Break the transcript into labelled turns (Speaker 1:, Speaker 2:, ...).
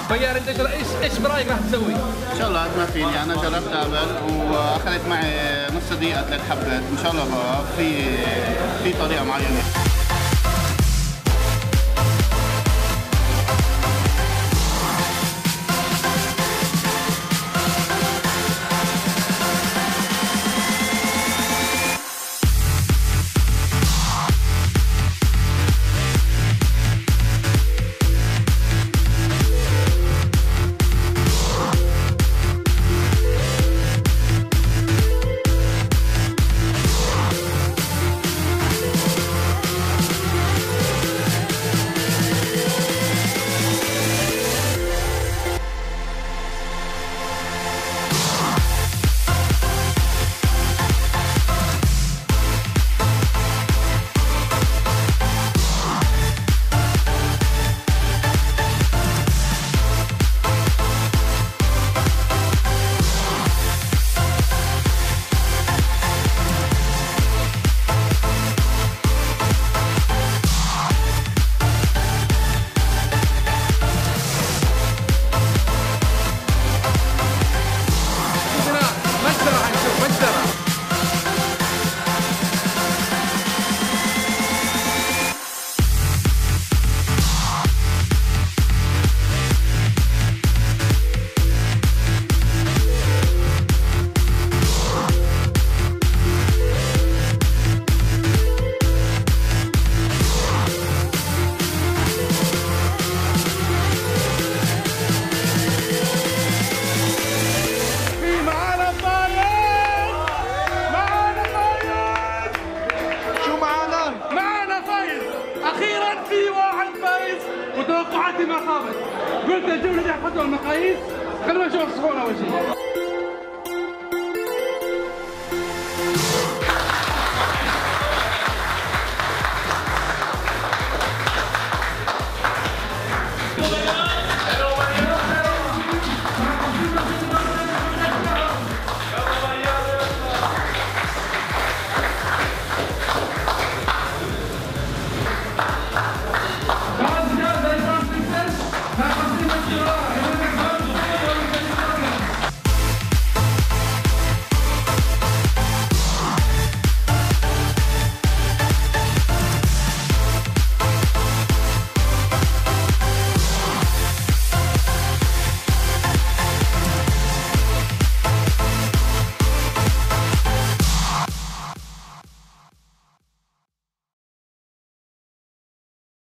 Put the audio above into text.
Speaker 1: فيار انت ايش برايك راح تسوي؟
Speaker 2: ان شاء الله قد ما فيني، انا جربت قبل واخذت معي نص دقيقه 3 حبات، ان شاء الله بقى في طريقه معينه.
Speaker 1: اخيرا في واحد فايز وتوقعاتي ما خابت. قلت الجوله دي حطوا المقاييس، خلونا نشوف الصحون اول شيء.